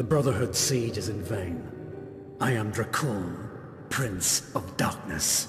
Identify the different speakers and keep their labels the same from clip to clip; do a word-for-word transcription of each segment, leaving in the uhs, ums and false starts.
Speaker 1: The Brotherhood's siege is in vain. I am Dracul, Prince of Darkness.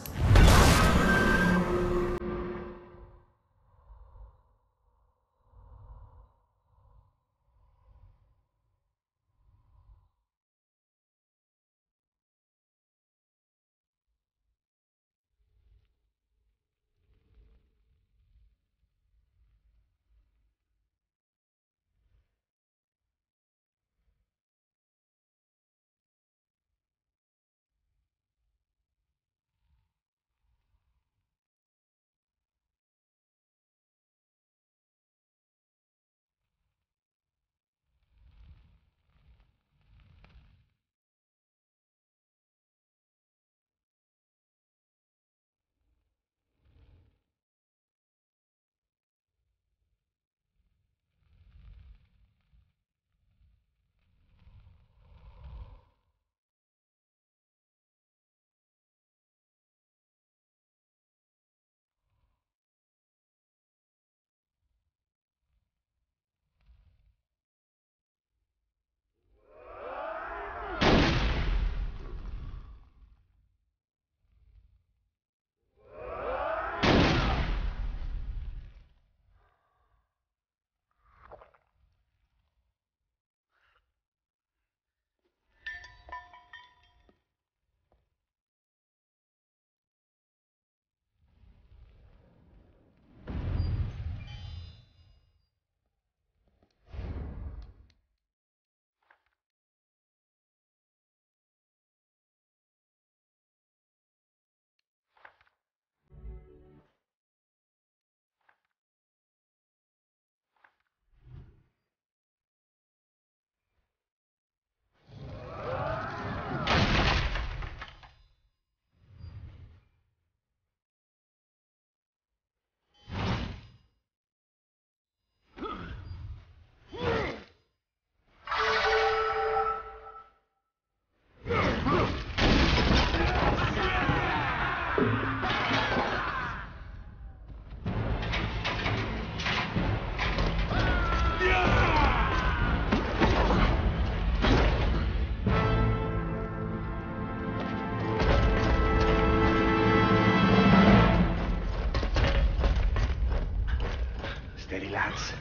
Speaker 2: Steady, lads.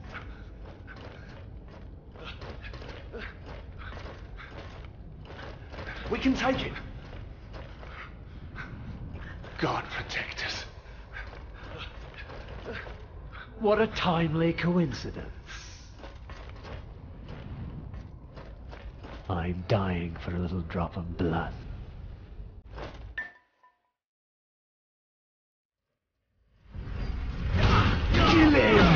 Speaker 2: We can take it. God protect us.
Speaker 3: What a timely coincidence. I'm dying for a little drop of blood. Kill him!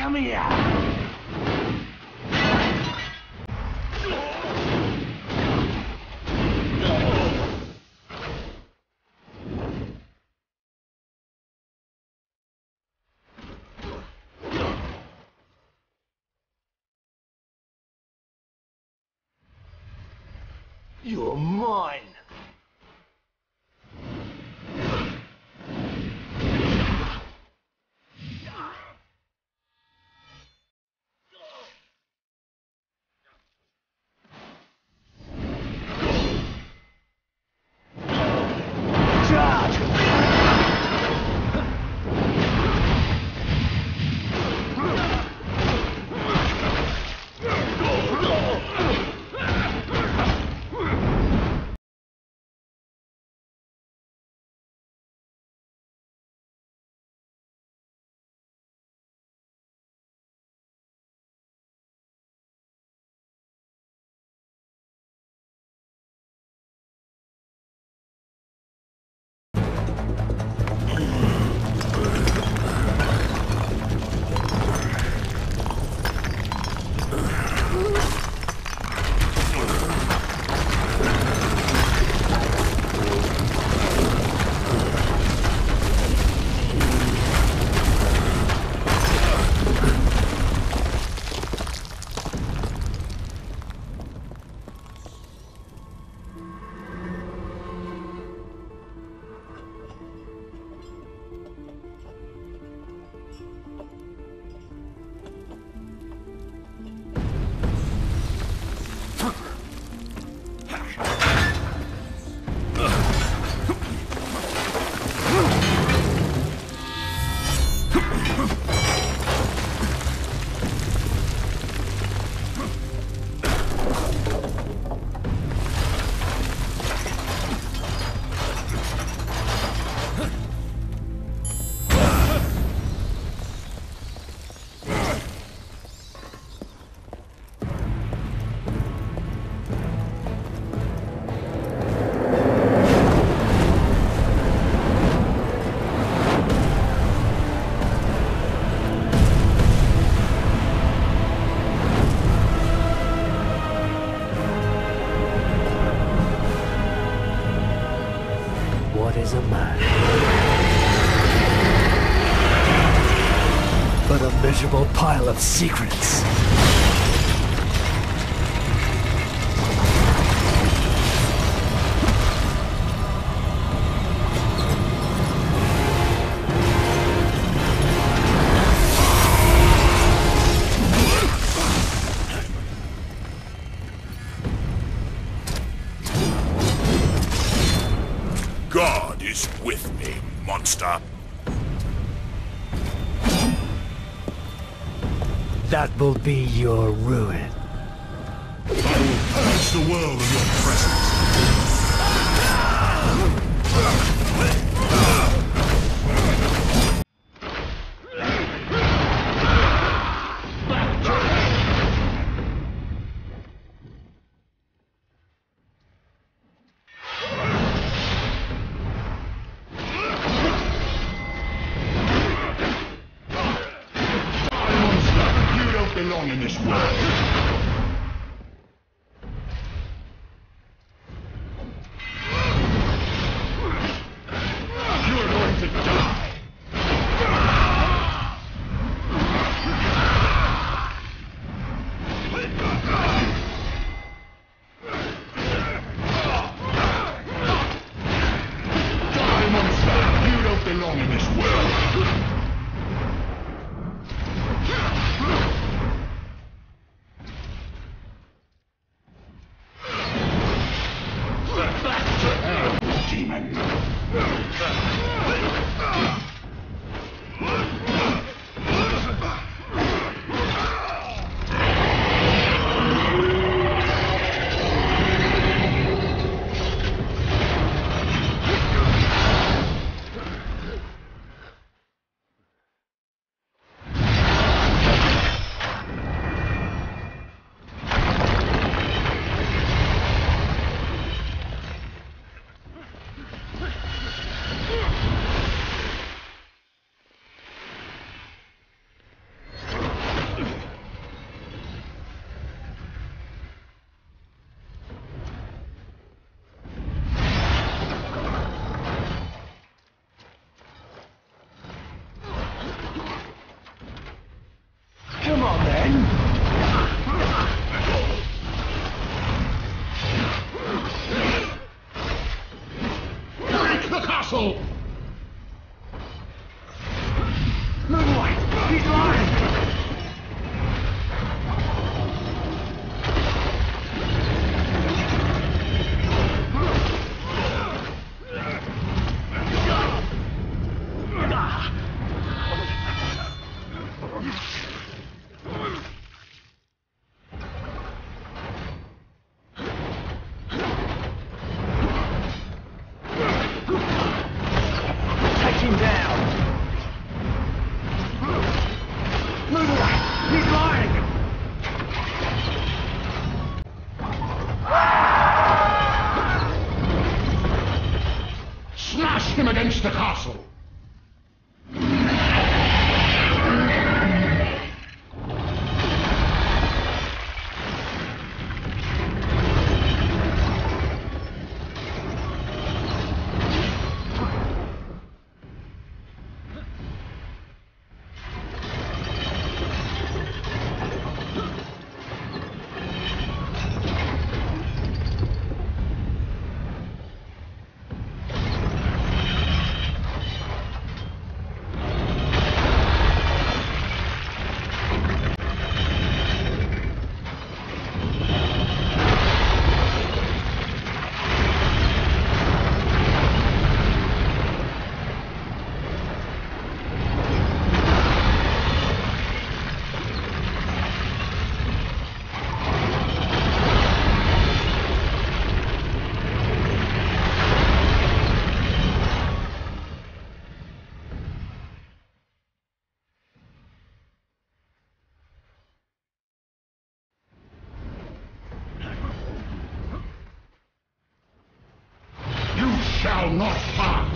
Speaker 2: Come here! You're mine!
Speaker 3: What is a man? But a miserable pile of secrets.
Speaker 4: God is with me, monster.
Speaker 3: That will be your ruin.
Speaker 4: I will purge the world of your presence. You don't belong in this world. You're going to die. Die, monster! You don't belong in this world. Demon.
Speaker 2: He's lying! Take him down! Move away! He's lying!
Speaker 4: Smash him against the castle! Shall not pass.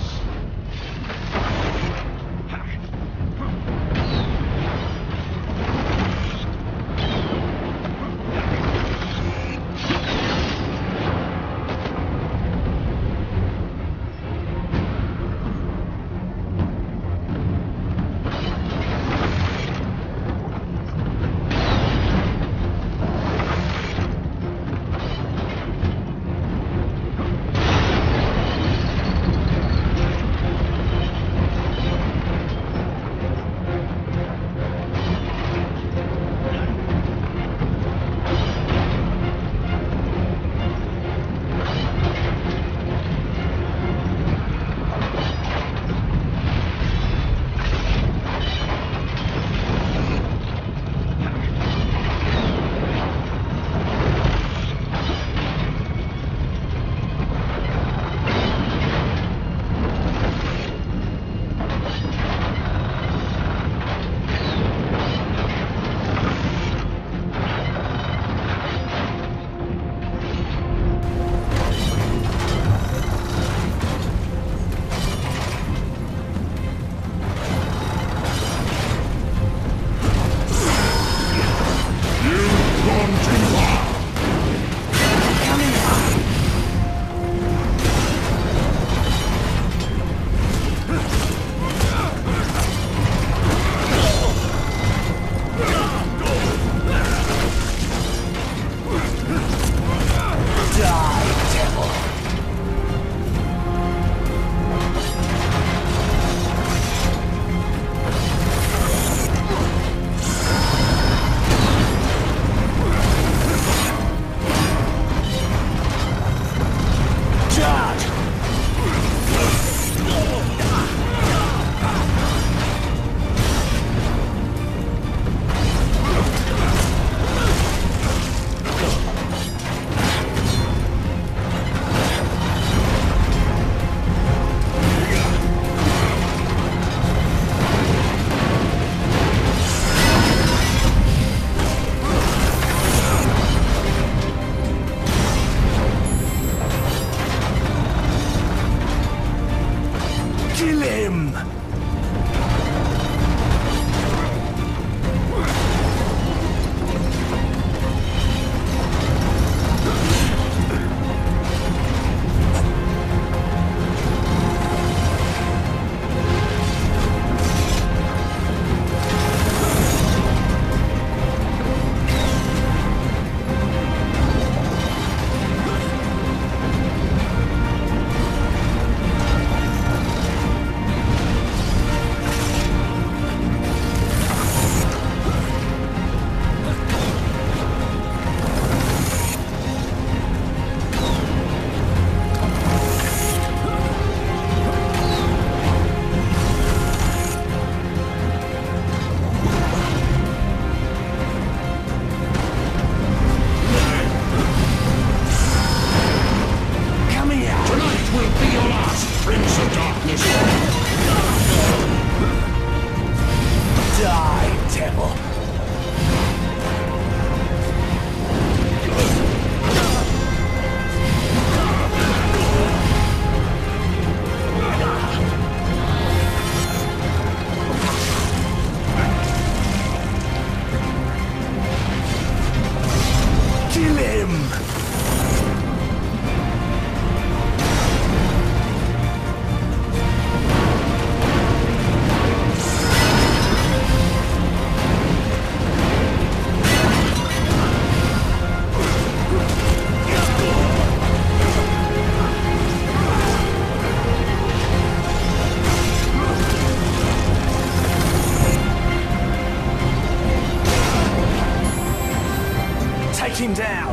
Speaker 2: Take him down!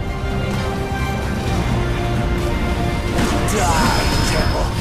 Speaker 3: Die, devil!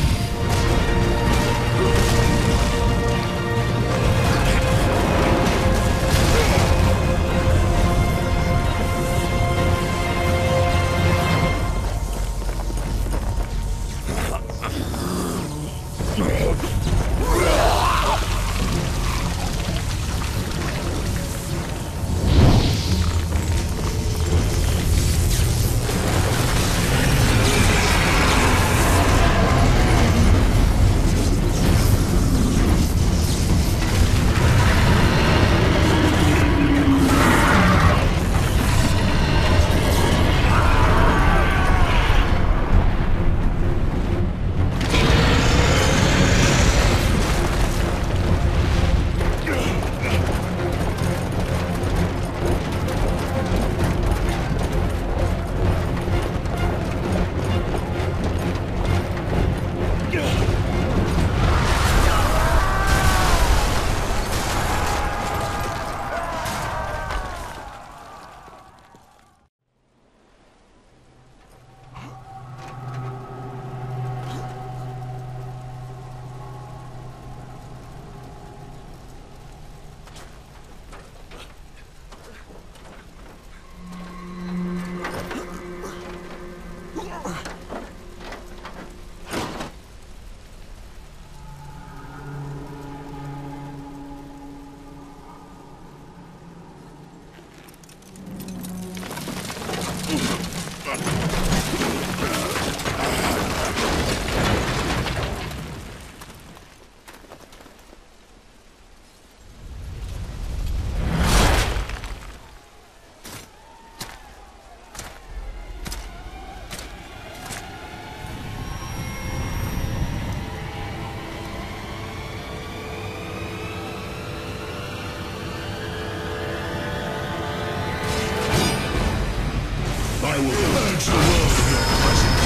Speaker 4: I will purge the world of your presence.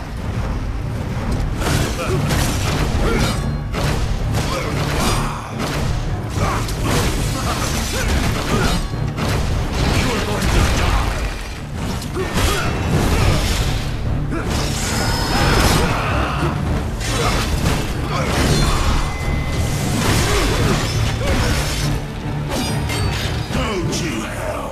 Speaker 4: You are going to die. Go to hell.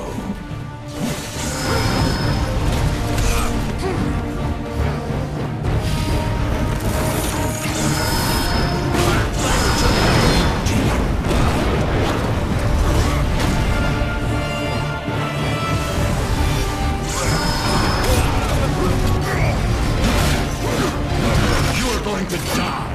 Speaker 4: Going to die.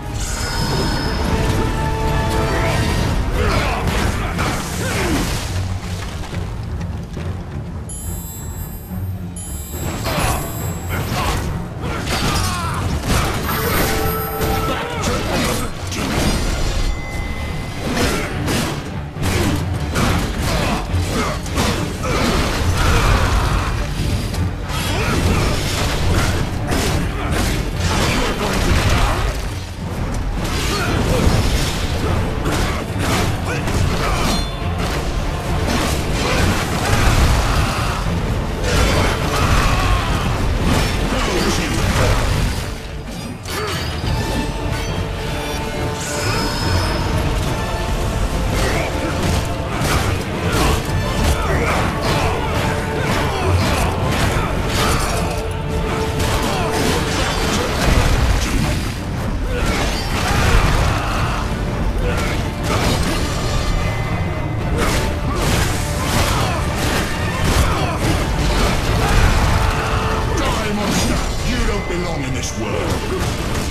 Speaker 4: Belong in this world.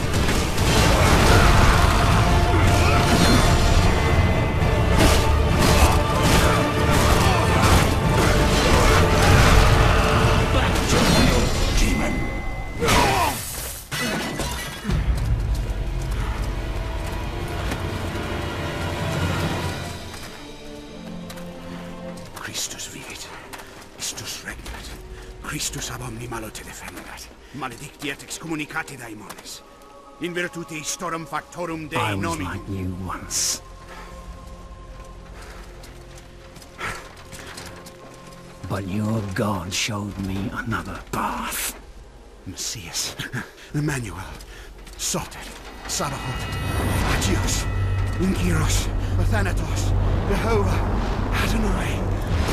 Speaker 5: Christus vivit. Istus regnat. Christus ab omni malo te defendat. Maledictiat excommunicati daemones. In virtute istorum factorum Dei
Speaker 1: I was
Speaker 5: nomini.
Speaker 1: like you once. But your god showed me another path.
Speaker 5: Messias, Emmanuel, Soter, Sabaoth, Agios, Inkiros, Athanatos, Jehovah, Adonai.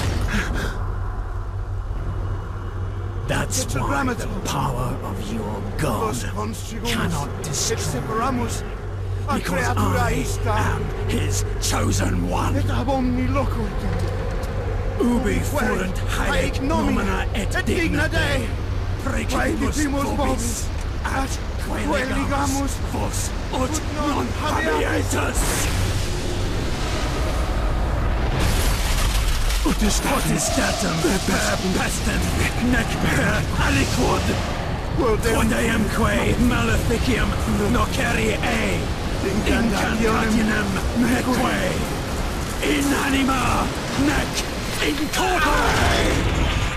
Speaker 1: That's why the power of your god cannot destroy. Because I am his chosen one. Ubi fuerunt haec nomina et digna Dei, precipimus vobis, at queligamus vos ut non habietus. Potestatum per pestem, nec per aliquod, quodamque maleficium nocere e, incantationem neque, in anima nec in corpore!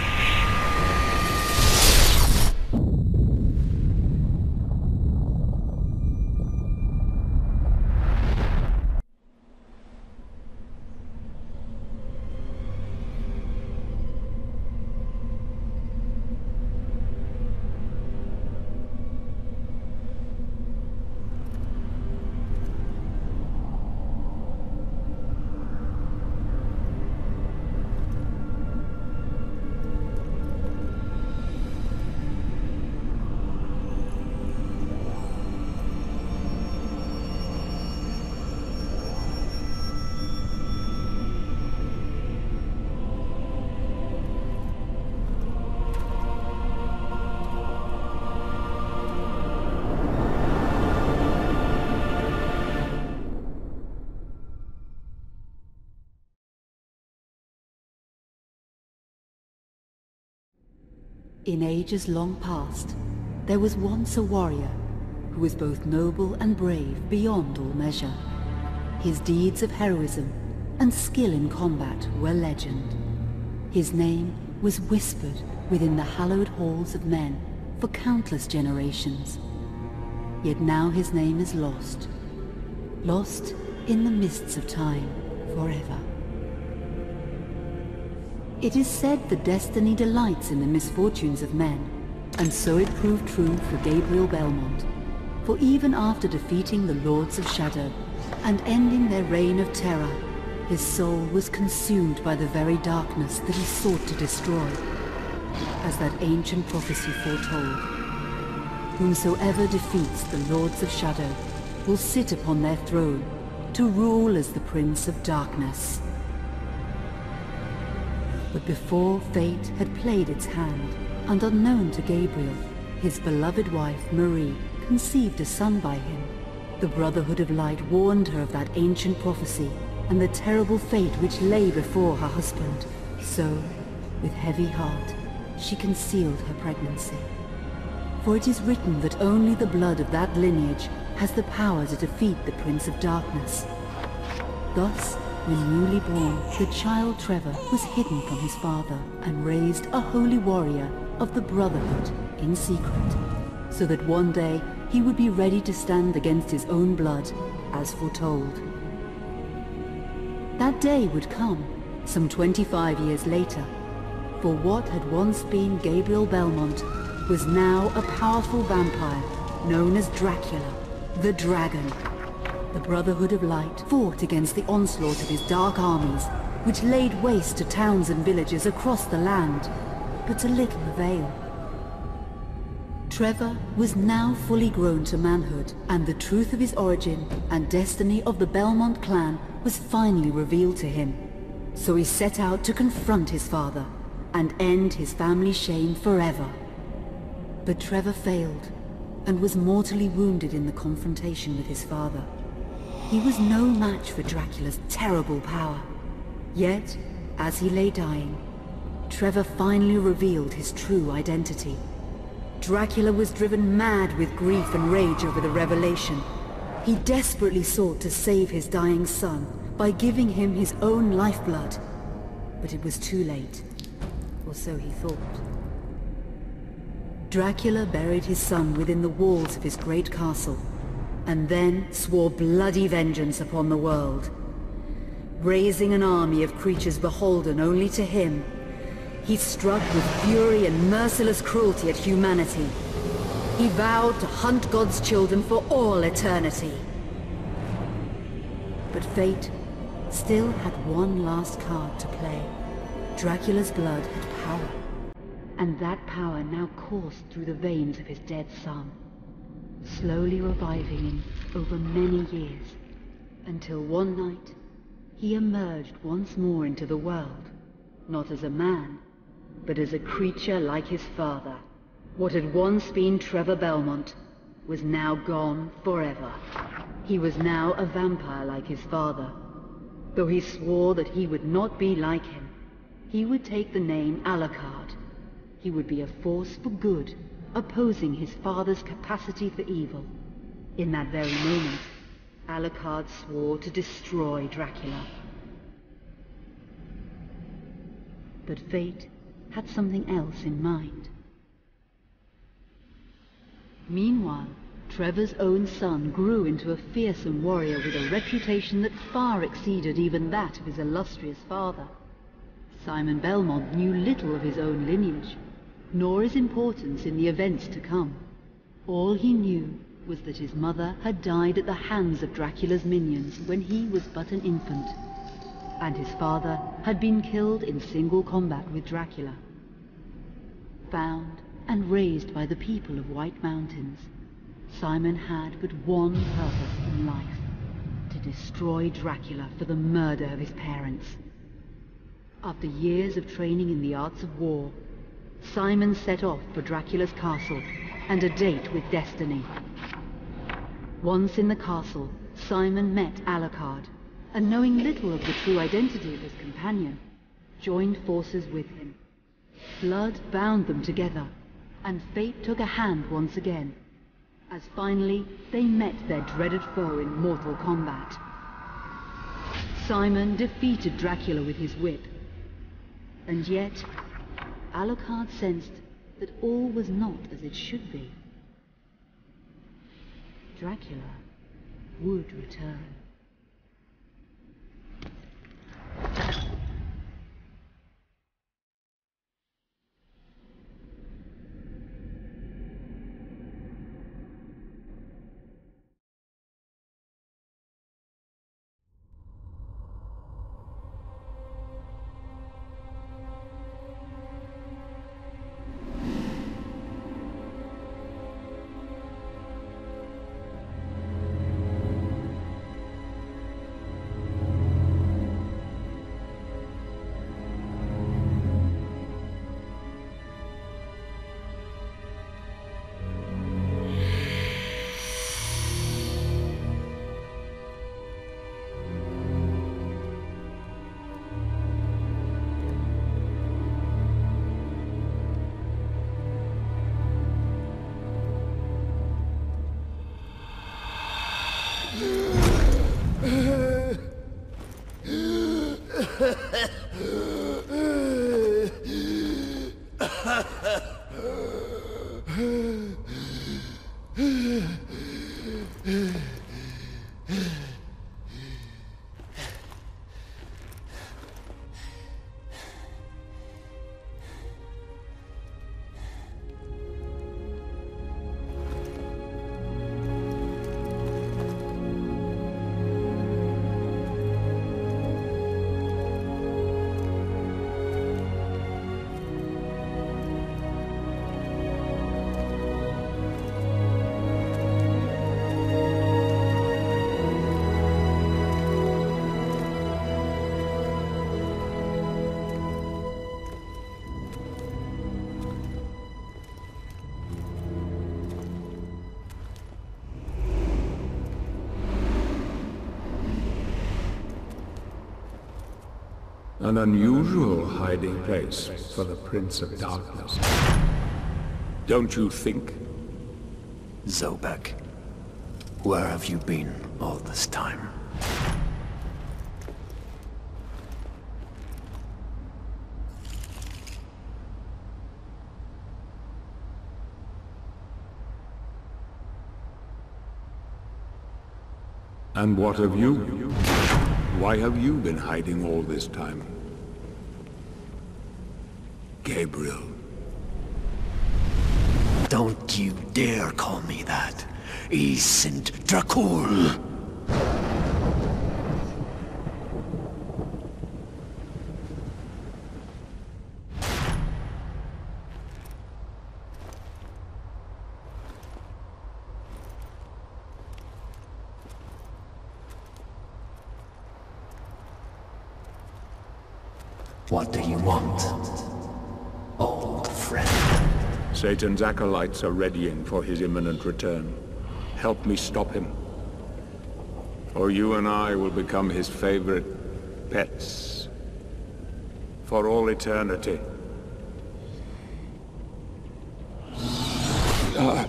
Speaker 6: In ages long past, there was once a warrior who was both noble and brave beyond all measure. His deeds of heroism and skill in combat were legend. His name was whispered within the hallowed halls of men for countless generations. Yet now his name is lost, lost in the mists of time forever. It is said that destiny delights in the misfortunes of men, and so it proved true for Gabriel Belmont. For even after defeating the Lords of Shadow and ending their reign of terror, his soul was consumed by the very darkness that he sought to destroy, as that ancient prophecy foretold. Whomsoever defeats the Lords of Shadow will sit upon their throne to rule as the Prince of Darkness. But before fate had played its hand, and unknown to Gabriel, his beloved wife, Marie, conceived a son by him. The Brotherhood of Light warned her of that ancient prophecy and the terrible fate which lay before her husband. So, with heavy heart, she concealed her pregnancy. For it is written that only the blood of that lineage has the power to defeat the Prince of Darkness. Thus, when newly born, the child Trevor was hidden from his father and raised a holy warrior of the Brotherhood in secret, so that one day he would be ready to stand against his own blood, as foretold. That day would come, some twenty-five years later, for what had once been Gabriel Belmont was now a powerful vampire known as Dracula, the Dragon. The Brotherhood of Light fought against the onslaught of his dark armies, which laid waste to towns and villages across the land, but to little avail. Trevor was now fully grown to manhood, and the truth of his origin and destiny of the Belmont clan was finally revealed to him. So he set out to confront his father and end his family's shame forever. But Trevor failed, and was mortally wounded in the confrontation with his father. He was no match for Dracula's terrible power. Yet, as he lay dying, Trevor finally revealed his true identity. Dracula was driven mad with grief and rage over the revelation. He desperately sought to save his dying son by giving him his own lifeblood. But it was too late, or so he thought. Dracula buried his son within the walls of his great castle, and then swore bloody vengeance upon the world. Raising an army of creatures beholden only to him, he struck with fury and merciless cruelty at humanity. He vowed to hunt God's children for all eternity. But fate still had one last card to play. Dracula's blood had power, and that power now coursed through the veins of his dead son, slowly reviving him over many years, until one night he emerged once more into the world, not as a man, but as a creature like his father. What had once been Trevor Belmont was now gone forever. He was now a vampire like his father. Though he swore that he would not be like him, he would take the name Alucard. He would be a force for good, opposing his father's capacity for evil. In that very moment, Alucard swore to destroy Dracula. But fate had something else in mind. Meanwhile, Trevor's own son grew into a fearsome warrior with a reputation that far exceeded even that of his illustrious father. Simon Belmont knew little of his own lineage, nor his importance in the events to come. All he knew was that his mother had died at the hands of Dracula's minions when he was but an infant, and his father had been killed in single combat with Dracula. Found and raised by the people of White Mountains, Simon had but one purpose in life: to destroy Dracula for the murder of his parents. After years of training in the arts of war, Simon set off for Dracula's castle and a date with destiny. Once in the castle, Simon met Alucard, and knowing little of the true identity of his companion, joined forces with him. Blood bound them together, and fate took a hand once again, as finally they met their dreaded foe in mortal combat. Simon defeated Dracula with his whip, and yet Alucard sensed that all was not as it should be. Dracula would return.
Speaker 7: An unusual hiding place for the Prince of Darkness. Don't you think?
Speaker 3: Zobek, where have you been all this time?
Speaker 7: And what of you? Why have you been hiding all this time? Gabriel.
Speaker 3: Don't you dare call me that. I Sint Dracul. What do you want, old friend?
Speaker 7: Satan's acolytes are readying for his imminent return. Help me stop him. Or you and I will become his favorite pets. For all eternity. Uh.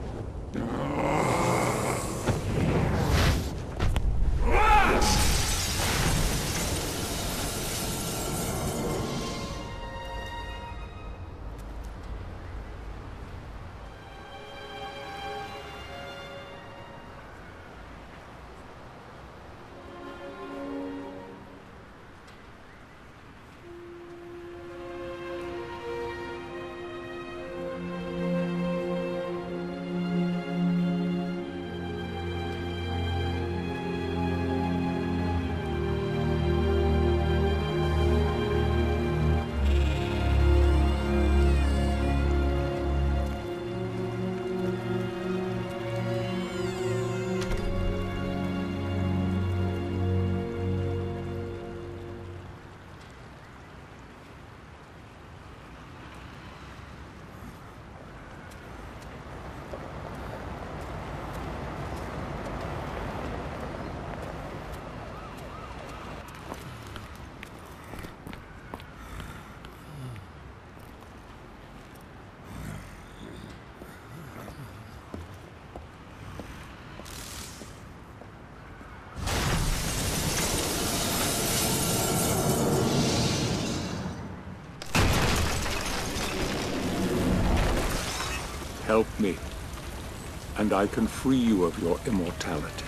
Speaker 7: Help me, and I can free you of your immortality.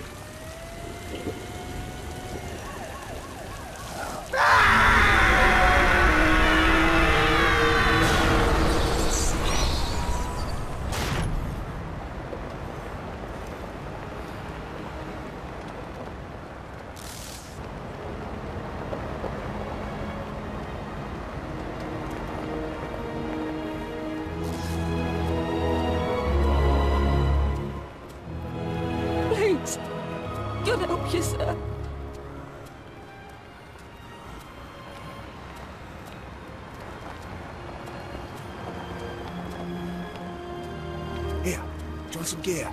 Speaker 8: God help you, sir.
Speaker 5: Here, try some gear.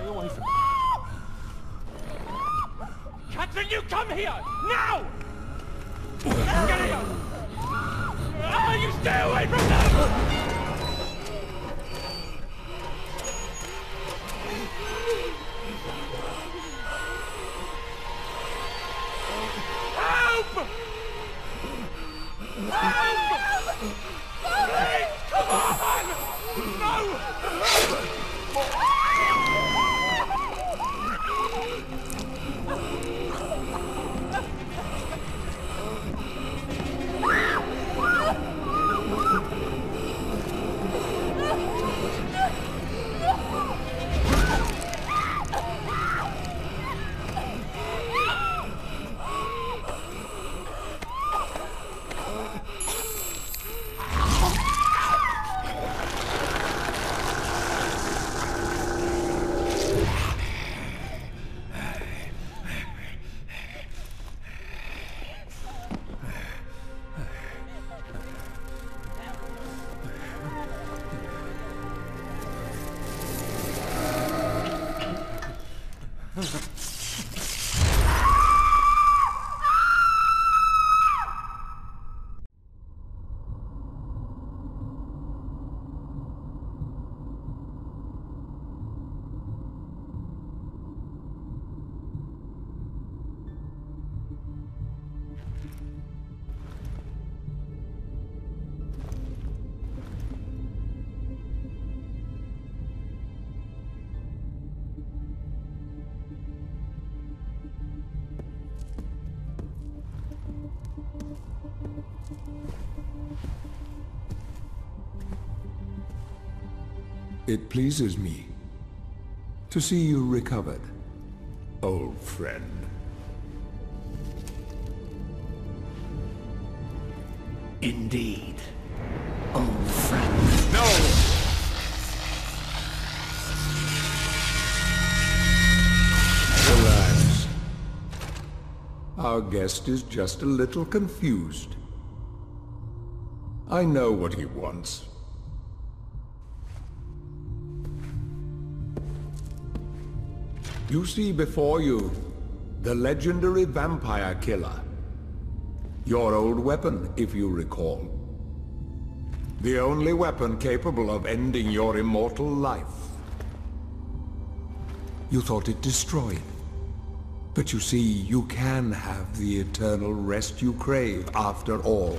Speaker 2: Stay away from me. Catherine, you come here! Now! Let's get here! Ah, you stay away from them! Help! Help! Please, come on! No!
Speaker 7: It pleases me to see you recovered, old friend.
Speaker 3: Indeed, old friend.
Speaker 7: No! Relax. Our guest is just a little confused. I know what he wants. You see before you the legendary vampire killer. Your old weapon, if you recall. The only weapon capable of ending your immortal life. You thought it destroyed. But you see, you can have the eternal rest you crave after all.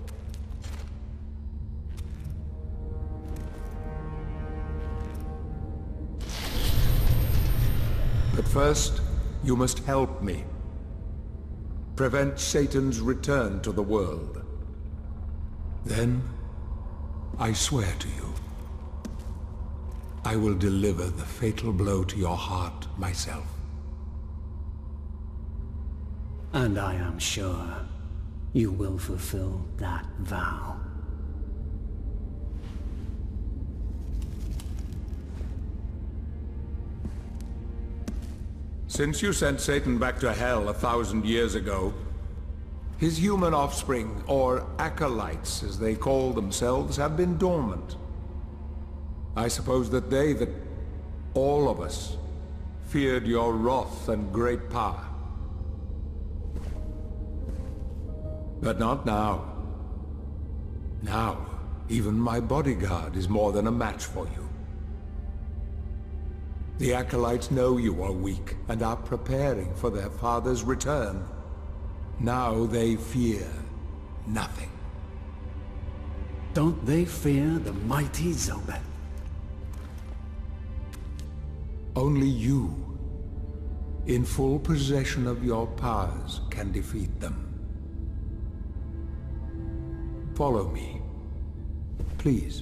Speaker 7: But first, you must help me. Prevent Satan's return to the world. Then, I swear to you, I will deliver the fatal blow to your heart myself.
Speaker 3: And I am sure you will fulfill that vow.
Speaker 7: Since you sent Satan back to hell a thousand years ago, his human offspring, or acolytes as they call themselves, have been dormant. I suppose that they, that all of us, feared your wrath and great power. But not now. Now, even my bodyguard is more than a match for you. The acolytes know you are weak and are preparing for their father's return. Now they fear nothing.
Speaker 3: Don't they fear the mighty Zobek?
Speaker 7: Only you, in full possession of your powers, can defeat them. Follow me, please.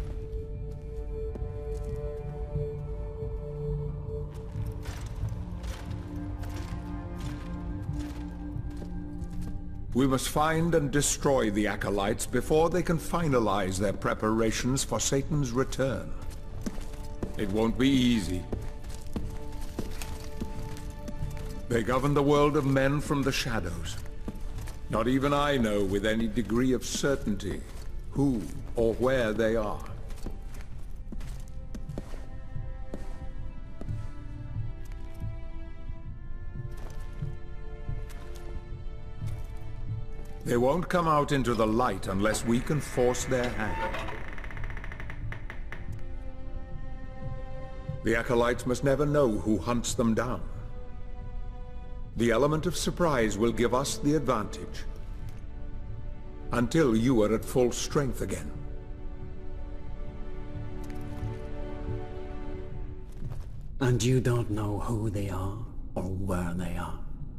Speaker 7: We must find and destroy the acolytes before they can finalize their preparations for Satan's return. It won't be easy. They govern the world of men from the shadows. Not even I know with any degree of certainty who or where they are. They won't come out into the light unless we can force their hand. The Acolytes must never know who hunts them down. The element of surprise will give us the advantage. Until you are at full strength again.
Speaker 3: And you don't know who they are, or where they are.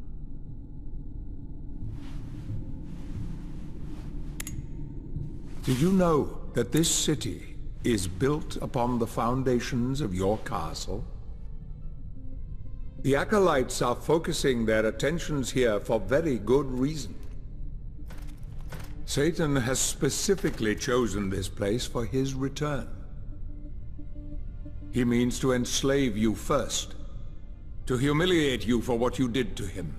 Speaker 7: Did you know that this city is built upon the foundations of your castle? The Acolytes are focusing their attentions here for very good reason. Satan has specifically chosen this place for his return. He means to enslave you first, to humiliate you for what you did to him.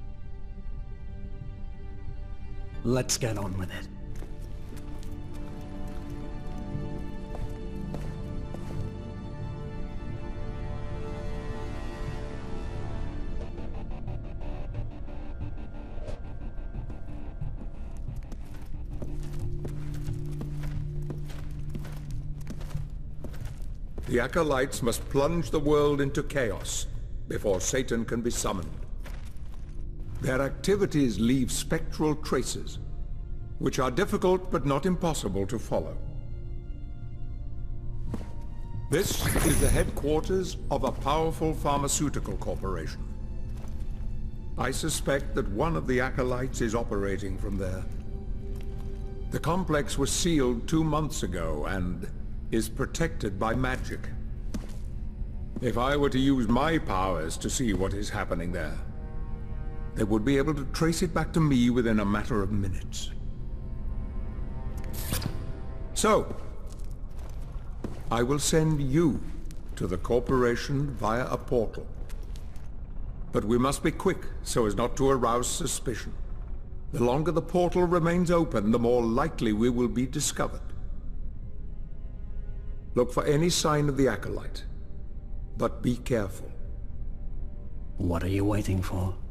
Speaker 3: Let's get on with it.
Speaker 7: The Acolytes must plunge the world into chaos before Satan can be summoned. Their activities leave spectral traces, which are difficult but not impossible to follow. This is the headquarters of a powerful pharmaceutical corporation. I suspect that one of the Acolytes is operating from there. The complex was sealed two months ago and is protected by magic. If I were to use my powers to see what is happening there, they would be able to trace it back to me within a matter of minutes. So, I will send you to the corporation via a portal. But we must be quick so as not to arouse suspicion. The longer the portal remains open, the more likely we will be discovered. Look for any sign of the Acolyte, but be careful.
Speaker 3: What are you waiting for?